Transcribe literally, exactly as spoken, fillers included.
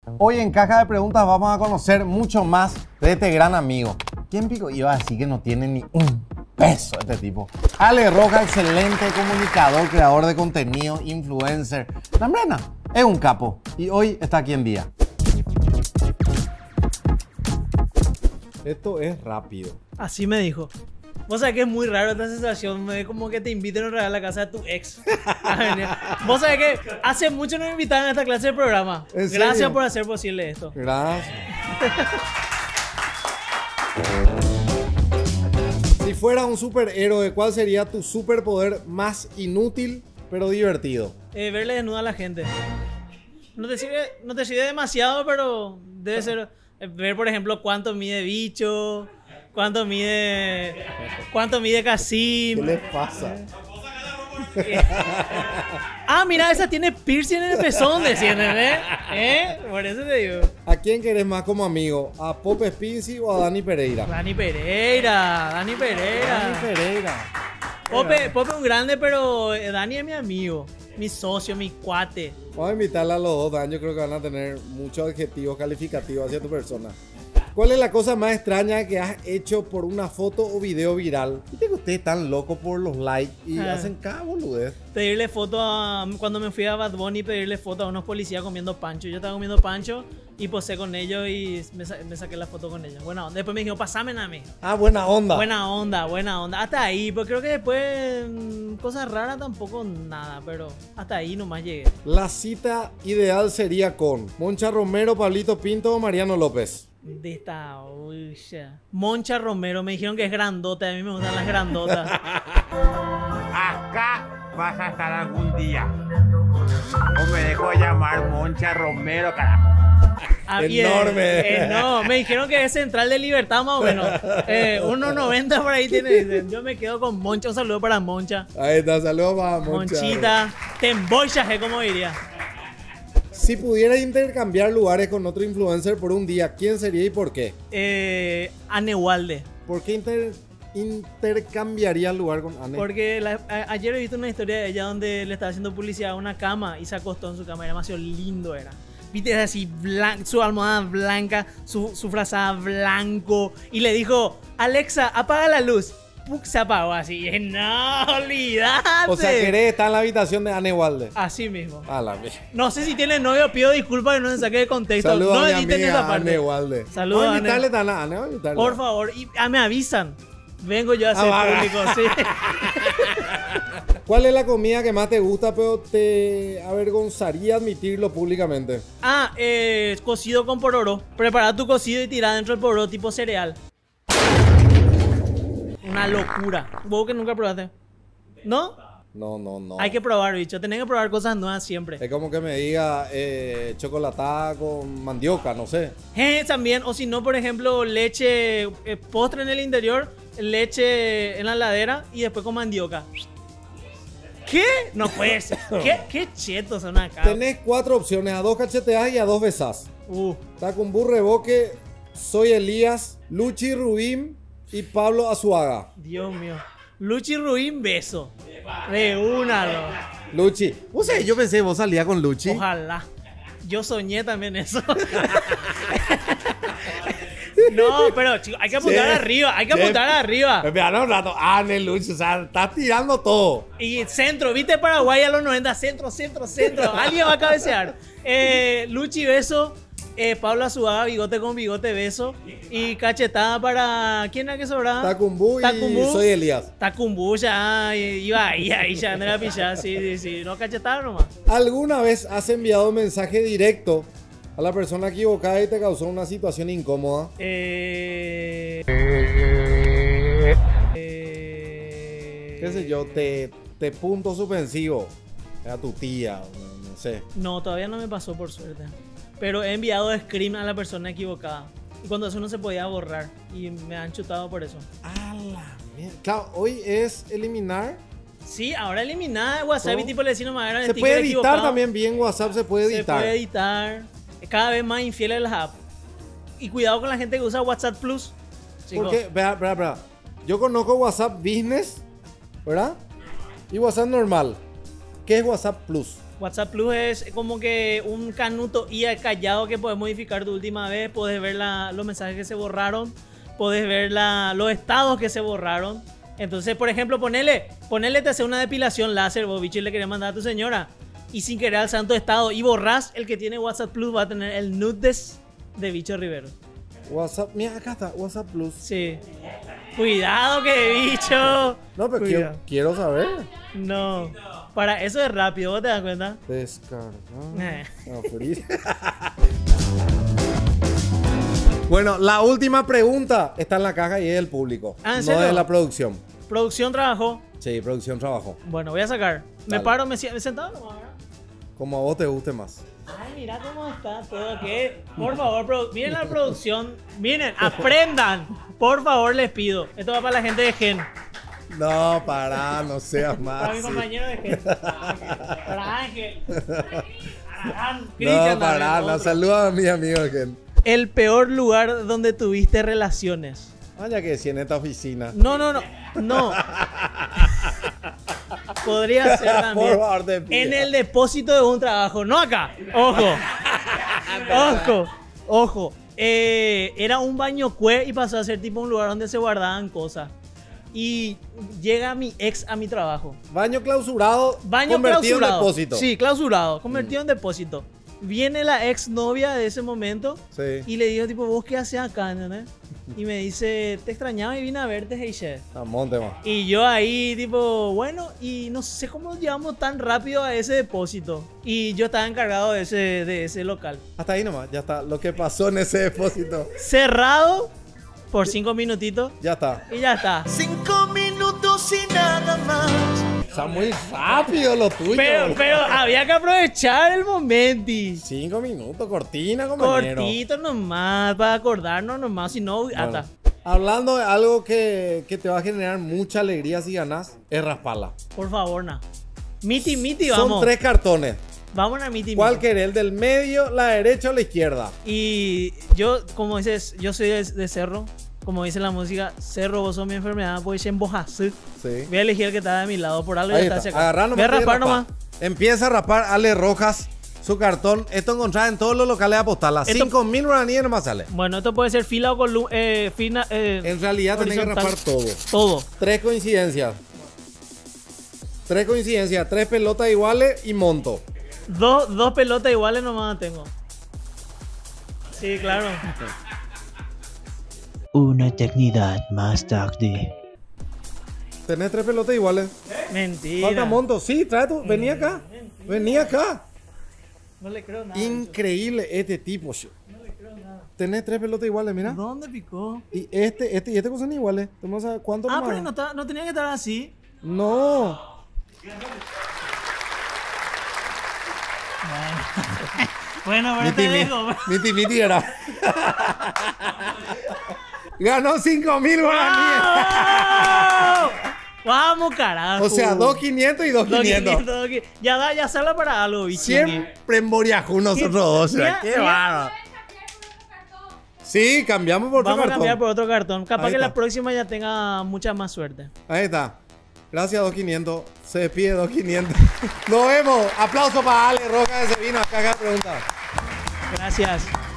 Hoy en Caja de Preguntas vamos a conocer mucho más de este gran amigo. ¿Quién pico iba a decir que no tiene ni un peso este tipo? Ale Roca, excelente comunicador, creador de contenido, influencer. Lambrena es un capo y hoy está aquí en día. Esto es rápido. Así me dijo. Vos sabés que es muy raro esta sensación, es como que te inviten a regalar la casa de tu ex. Vos sabés que hace mucho no me invitaban a esta clase de programa. Gracias por hacer posible esto. Gracias. Si fueras un superhéroe, ¿cuál sería tu superpoder más inútil pero divertido? Eh, verle desnuda a la gente. No te sirve, no te sirve demasiado, pero debe ser eh, ver, por ejemplo, cuánto mide Bicho. ¿Cuánto mide? ¿Cuánto mide Casim? ¿Qué les pasa? Ah, mira, esa tiene piercing en el pezón, decían, ¿eh? ¿Eh? Por eso te digo. ¿A quién querés más como amigo? ¿A Pop Spincy o a Dani Pereira? Dani Pereira, Dani Pereira. Dani Pereira. Pope, Pope es un grande, pero Dani es mi amigo, mi socio, mi cuate. Vamos a invitarla a los dos, Dan. Yo creo que van a tener muchos adjetivos calificativos hacia tu persona. ¿Cuál es la cosa más extraña que has hecho por una foto o video viral? Viste que ustedes están locos por los likes y ah. hacen cada boludez. Pedirle foto a... Cuando me fui a Bad Bunny, pedirle foto a unos policías comiendo pancho. Yo estaba comiendo pancho y posé con ellos y me, sa me saqué la foto con ellos. Buena onda. Después me dijo, pasame a mí. Ah, buena onda. Buena onda, buena onda. Hasta ahí, pues creo que después cosas raras tampoco nada, pero hasta ahí nomás llegué. La cita ideal sería con Moncha Romero, Pablito Pinto o Mariano López. De esta uya. Moncha Romero, me dijeron que es grandota, a mí me gustan las grandotas. Acá vas a estar algún día. O me dejo llamar Moncha Romero, carajo. Ah, enorme. Eh, eh, no, me dijeron que es Central de Libertad más o menos. Eh, uno noventa por ahí tiene, dicen. Yo me quedo con Moncha, un saludo para Moncha. Ahí está, saludo para Moncha. Monchita, te embolchaje, como diría. Si pudieras intercambiar lugares con otro influencer por un día, ¿quién sería y por qué? Eh, Anewalde. ¿Por qué inter, intercambiaría el lugar con Ane? Porque la, a, ayer he visto una historia de ella donde le estaba haciendo publicidad a una cama y se acostó en su cama. Era demasiado lindo, era. Viste, era así, blan, su almohada blanca, su, su frazada blanco. Y le dijo, Alexa, apaga la luz. Puc, se apagó así. Y no, olvidate. O sea, querés estar en la habitación de Anewalde. Así mismo. A la mía. No sé si tiene novio, pido disculpas que no se saque de contexto. Saludos no a mi editen amiga esa parte. Anewalde. Saludos a a invitarle Ane. tan a Ane, vamos a invitarle. Por favor, y, ah, me avisan. Vengo yo a hacer Ah, público, sí. ¿Cuál es la comida que más te gusta, pero te avergonzaría admitirlo públicamente? Ah, eh, cocido con pororó. Prepara tu cocido y tira dentro del pororó tipo cereal. Una locura. ¿Vos que nunca probaste? ¿No? No, no, no. Hay que probar, bicho. Tenés que probar cosas nuevas siempre. Es como que me diga eh, chocolatada con mandioca, no sé. Eh, también, o si no, por ejemplo, leche, eh, postre en el interior, leche en la ladera y después con mandioca. ¿Qué? No puede ser. ¿Qué, qué chetos son acá? Tenés cuatro opciones, a dos cacheteas y a dos besás. Uh. Tacumbú Reboque, Soy Elías, Luchi Rubín y Pablo Azuaga. Dios mío. Luchi Ruín, beso. De una, no. Luchi. ¿Vos sabés? Yo pensé que vos salías con Luchi. Ojalá. Yo soñé también eso. No, pero chicos, hay que apuntar Sí. arriba. Hay que Sí. apuntar arriba. Espera un rato. Ane, Luchi. O sea, estás tirando todo. Y centro, ¿viste Paraguay a los noventa? Centro, centro, centro. Alguien va a cabecear. Eh, Luchi, beso. Eh, Pablo Azuaga, bigote con bigote, beso. Y cachetada para... ¿Quién era que sobraba? Tacumbú y Tacumbú. Soy Elías. Tacumbú, ya iba ahí, ahí ya me la pillada. Sí, sí, sí. No cachetada nomás. ¿Alguna vez has enviado un mensaje directo a la persona equivocada y te causó una situación incómoda? Eh... eh... ¿Qué sé yo? Te, te punto suspensivo. A tu tía, no, no sé. No, todavía no me pasó por suerte. Pero he enviado screen a la persona equivocada. Y cuando eso no se podía borrar. Y me han chutado por eso. A la mierda. Claro, hoy es eliminar. Sí, ahora eliminada de WhatsApp ¿Cómo? y tipo le decimos más Se puede editar también bien WhatsApp, se puede editar. Se puede editar. Cada vez más infieles las apps. Y cuidado con la gente que usa WhatsApp Plus. Chicos. Porque, vea, vea, vea. Yo conozco WhatsApp Business, ¿verdad? Y WhatsApp normal. ¿Qué es WhatsApp Plus? WhatsApp Plus es como que un canuto I A callado que puedes modificar tu última vez. Puedes ver la, los mensajes que se borraron. Puedes ver la, los estados que se borraron. Entonces, por ejemplo, ponele, ponele te hace una depilación láser, vos, bicho, y le querés mandar a tu señora. Y sin querer al santo estado. Y borrás, el que tiene WhatsApp Plus va a tener el nudes de Bicho Rivero. WhatsApp, mira, acá está, WhatsApp Plus. Sí. Cuidado que bicho. No, pero quiero, Cuidado. quiero saber. No. Para eso es rápido, ¿vos te das cuenta? Descargar. Eh. Abrir. Bueno, la última pregunta está en la caja y es del público. Ah, ¿en no serio? de la producción. Producción trabajó. Sí, producción trabajó. Bueno, voy a sacar. Me Dale. paro, me, sie- me sentado nomás, ¿verdad? Como a vos te guste más. Ay, mira cómo está todo. ¿Qué? Por favor, produ- miren la producción. Miren, aprendan. Por favor, les pido. Esto va para la gente de Gen. No, pará, no seas más. Para mi sí. compañero de Gen. Para Ángel. Para No, Cristian. pará, también, no, otro. saluda a mi amigo que. El peor lugar donde tuviste relaciones. Vaya que si en esta oficina. No, no, no. No. Podría ser Por también. favor, te pido. En el depósito de un trabajo. No acá. Ojo. Ojo. Ojo. Eh, era un baño cue y pasó a ser tipo un lugar donde se guardaban cosas. Y llega mi ex a mi trabajo. Baño clausurado, Baño convertido clausurado. en depósito. Sí, clausurado. Convertido en depósito. Viene la ex novia de ese momento. Sí. Y le digo, tipo, ¿vos qué haces acá, ¿entendés? Y me dice, te extrañaba y vine a verte, Heiche. A monte más. Y yo ahí, tipo, bueno, y no sé cómo llegamos tan rápido a ese depósito. Y yo estaba encargado de ese, de ese local. Hasta ahí nomás, ya está. Lo que pasó en ese depósito, Cerrado por cinco minutitos ya está. y ya está. Cinco minutos y nada más. Está muy rápido lo tuyo. Pero, boludo. pero había que aprovechar el momento. Cinco minutos, cortina, compañero. Cortito nomás, para acordarnos nomás, si no, Bueno, hasta. hablando de algo que, que te va a generar mucha alegría si ganás, es rasparla. Por favor, na. Miti, miti, Son vamos. tres cartones. Vamos a miti, ¿Cuál miti. querés? ¿El del medio, la derecha o la izquierda? Y yo, como dices, yo soy de, de Cerro. Como dice la música, Cerro, vos sos mi enfermedad, pues en Bojasú. Sí. Voy a elegir el que está de mi lado, por algo Ahí ya está está. hacia acá. Agarrá Voy a nomás. raspar y rapá. nomás. Empieza a rapar Ale Rojas su cartón. Esto encontrás en todos los locales de apostala. Esto- cinco mil guaraníes nomás sale. Bueno, esto puede ser fila o columna. Eh, fina, eh, En realidad tenés que horizontal. rapar todo. Todo. Tres coincidencias. Tres coincidencias. Tres pelotas iguales y monto. Dos, dos pelotas iguales nomás tengo. Sí, claro. Una eternidad más tarde. Tenés tres pelotas iguales. Mentira. Falta monto. Sí, trae tu. Vení acá. Vení acá. No le creo nada. Increíble este tipo. Yo. Tenés tres pelotas iguales, mira. ¿Dónde picó? Y este, este y este pues son iguales. Vamos a ver cuánto Ah, nomás. pero no, está- no tenía que estar así. No. Bueno, pero te Miti, dejo. miti, miti era. Ganó cinco mil guaraníes. ¡Vamos! Vamos, carajo. O sea, dos quinientos y dos Dos quinientos. quinientos, dos quinientos. Ya da, ya sale para algo, bicho. Siempre en Boriajú nosotros dos. Mira, Qué mira. bárbaro. Sí, cambiamos por otro Vamos a cartón. cambiar por otro cartón. Capaz Ahí que la está. próxima ya tenga mucha más suerte. Ahí está. Gracias, dos quinientos. Se despide dos quinientos. Nos vemos. Aplauso para Ale Roca que se vino acá a preguntar. Gracias.